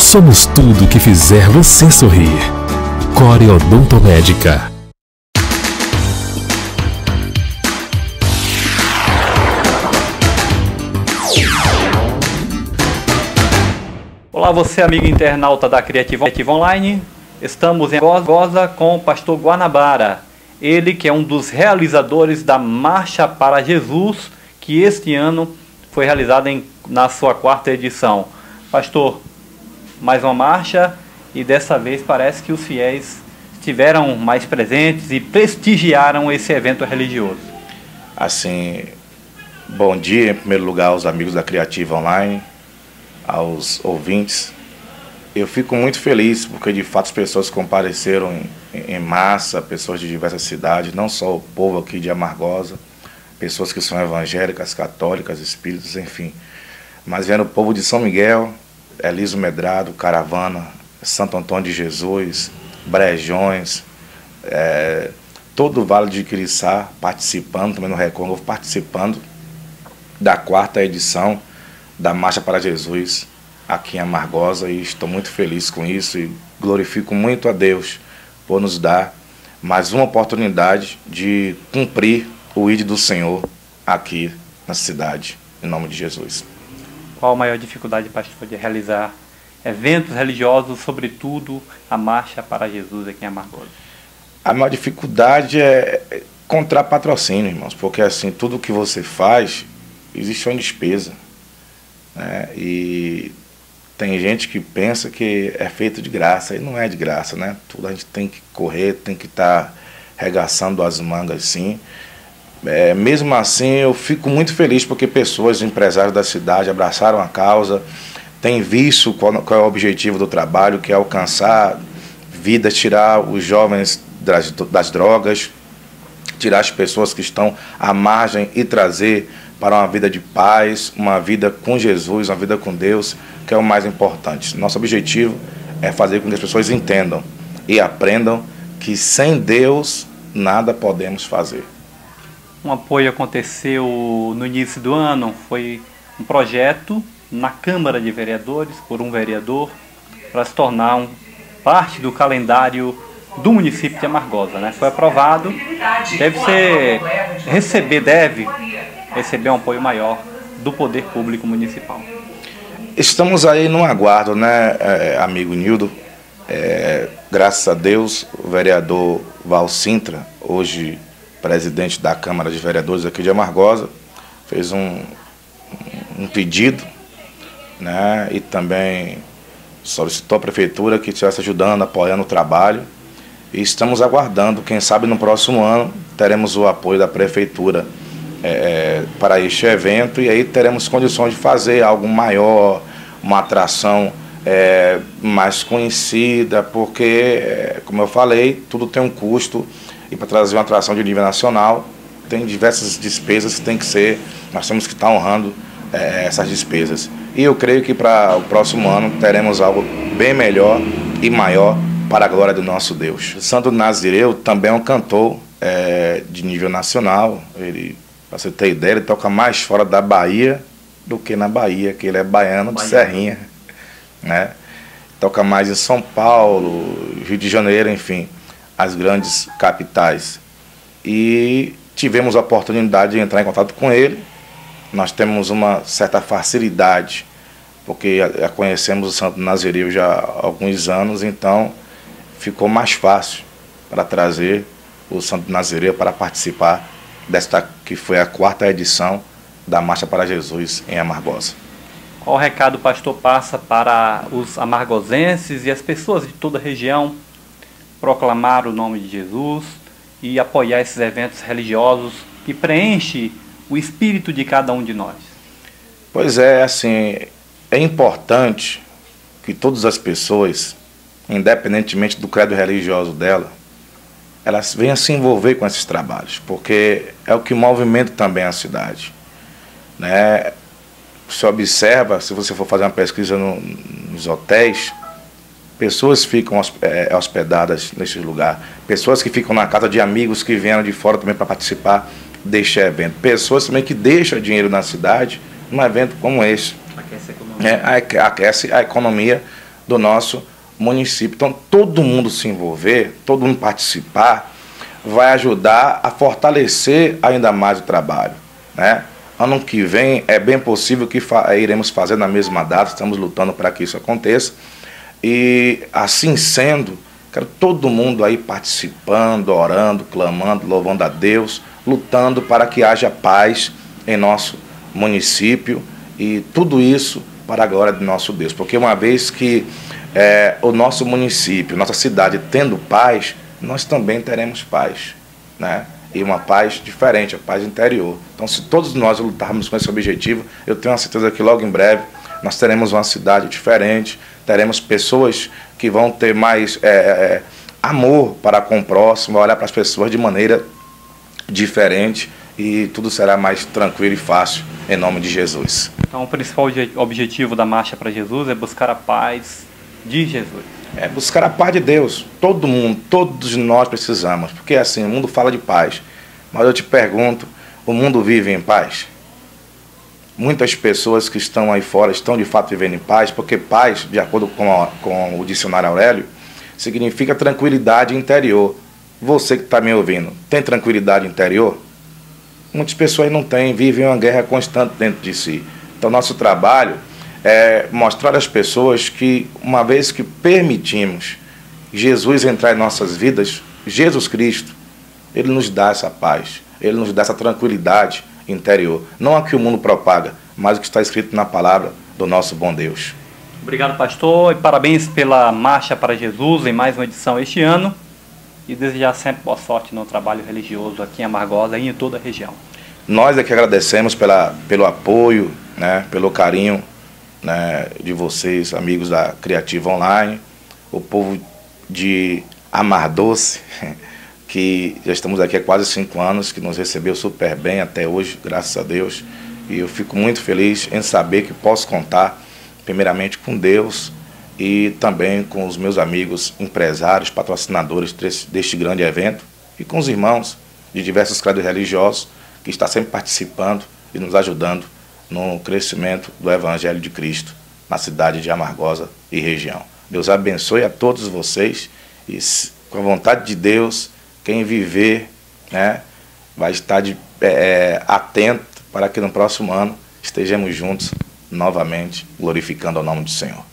Somos tudo que fizer você sorrir. Core Odontomédica. Olá, você amigo internauta da Criativa Online. Estamos em Goza com o pastor Guanabara. Ele que é um dos realizadores da Marcha para Jesus, que este ano foi realizada na sua 4ª edição. Pastor, mais uma marcha e dessa vez parece que os fiéis estiveram mais presentes e prestigiaram esse evento religioso. Assim, bom dia em primeiro lugar aos amigos da Criativa Online, aos ouvintes. Eu fico muito feliz porque de fato as pessoas compareceram em massa, pessoas de diversas cidades, não só o povo aqui de Amargosa, pessoas que são evangélicas, católicas, espíritas, enfim. Mas vieram o povo de São Miguel, Eliso Medrado, Caravana, Santo Antônio de Jesus, Brejões, todo o Vale de Quiriçá participando, também no Record Novo, participando da 4ª edição da Marcha para Jesus aqui em Amargosa, e estou muito feliz com isso e glorifico muito a Deus por nos dar mais uma oportunidade de cumprir o ID do Senhor aqui na cidade, em nome de Jesus. Qual a maior dificuldade, pastor, de realizar eventos religiosos, sobretudo a Marcha para Jesus aqui em Amargosa? A maior dificuldade é encontrar patrocínio, irmãos, porque assim, tudo que você faz, existe uma despesa, né? E tem gente que pensa que é feito de graça, e não é de graça, né? Tudo a gente tem que correr, tem que estar regaçando as mangas, sim. Mesmo assim, eu fico muito feliz porque pessoas, empresários da cidade, abraçaram a causa, têm visto qual é o objetivo do trabalho, que é alcançar vidas, tirar os jovens das drogas, tirar as pessoas que estão à margem e trazer para uma vida de paz, uma vida com Jesus, uma vida com Deus, que é o mais importante. Nosso objetivo é fazer com que as pessoas entendam e aprendam que sem Deus nada podemos fazer. Um apoio aconteceu no início do ano, foi um projeto na Câmara de Vereadores, por um vereador, para se tornar parte do calendário do município de Amargosa, né? Foi aprovado, deve receber um apoio maior do poder público municipal. Estamos aí no aguardo, né, amigo Nildo? Graças a Deus, o vereador Val Sintra, hoje presidente da Câmara de Vereadores aqui de Amargosa, fez um pedido, né, e também solicitou à prefeitura que estivesse ajudando, apoiando o trabalho, e estamos aguardando. Quem sabe no próximo ano teremos o apoio da prefeitura para este evento, e aí teremos condições de fazer algo maior, uma atração mais conhecida, porque, como eu falei, tudo tem um custo. E para trazer uma atração de nível nacional, tem diversas despesas que nós temos que estar honrando essas despesas. E eu creio que para o próximo ano teremos algo bem melhor e maior para a glória do nosso Deus. O Santo Nazireu também é um cantor de nível nacional. Ele, para você ter ideia, ele toca mais fora da Bahia do que na Bahia, que ele é baiano de Serrinha, né? Toca mais em São Paulo, Rio de Janeiro, enfim, as grandes capitais. E tivemos a oportunidade de entrar em contato com ele. Nós temos uma certa facilidade, porque já conhecemos o Santo Nazireu já há alguns anos, então ficou mais fácil para trazer o Santo Nazireu para participar desta que foi a 4ª edição da Marcha para Jesus em Amargosa. Qual o recado o pastor passa para os amargosenses e as pessoas de toda a região proclamar o nome de Jesus e apoiar esses eventos religiosos que preenchem o espírito de cada um de nós? Pois é, assim, é importante que todas as pessoas, independentemente do credo religioso dela, elas venham se envolver com esses trabalhos, porque é o que movimenta também a cidade, né? Você observa, se você for fazer uma pesquisa nos hotéis, pessoas ficam hospedadas nesse lugar, pessoas que ficam na casa de amigos que vieram de fora também para participar deste evento, pessoas também que deixam dinheiro na cidade num evento como esse. Aquece a economia. Aquece a economia do nosso município. Então, todo mundo se envolver, todo mundo participar, vai ajudar a fortalecer ainda mais o trabalho, né? Ano que vem é bem possível que iremos fazer na mesma data, estamos lutando para que isso aconteça. E assim sendo, quero todo mundo aí participando, orando, clamando, louvando a Deus, lutando para que haja paz em nosso município, e tudo isso para a glória de nosso Deus. Porque uma vez que o nosso município, nossa cidade tendo paz, nós também teremos paz, né? E uma paz diferente, a paz interior. Então, se todos nós lutarmos com esse objetivo, eu tenho a certeza que logo em breve nós teremos uma cidade diferente, teremos pessoas que vão ter mais amor para com o próximo, olhar para as pessoas de maneira diferente, e tudo será mais tranquilo e fácil, em nome de Jesus. Então, o principal objetivo da Marcha para Jesus é buscar a paz de Jesus. É buscar a paz de Deus. Todo mundo, todos nós precisamos. Porque assim, o mundo fala de paz. Mas eu te pergunto, o mundo vive em paz? Muitas pessoas que estão aí fora estão de fato vivendo em paz, porque paz, de acordo com o dicionário Aurélio, significa tranquilidade interior. Você que está me ouvindo, tem tranquilidade interior? Muitas pessoas não têm, vivem uma guerra constante dentro de si. Então, nosso trabalho é mostrar às pessoas que, uma vez que permitimos Jesus entrar em nossas vidas, Jesus Cristo, Ele nos dá essa paz, Ele nos dá essa tranquilidade interior. Não a que o mundo propaga, mas o que está escrito na palavra do nosso bom Deus. Obrigado, pastor, e parabéns pela Marcha para Jesus em mais uma edição este ano, e desejar sempre boa sorte no trabalho religioso aqui em Amargosa e em toda a região. Nós é que agradecemos pelo apoio, né, pelo carinho, né, de vocês, amigos da Criativa Online, o povo de Amardoce, que já estamos aqui há quase 5 anos, que nos recebeu super bem até hoje, graças a Deus. E eu fico muito feliz em saber que posso contar, primeiramente, com Deus e também com os meus amigos empresários, patrocinadores deste grande evento, e com os irmãos de diversos credos religiosos que estão sempre participando e nos ajudando no crescimento do Evangelho de Cristo na cidade de Amargosa e região. Deus abençoe a todos vocês, e com a vontade de Deus, quem viver, né, vai estar atento para que no próximo ano estejamos juntos novamente glorificando o nome do Senhor.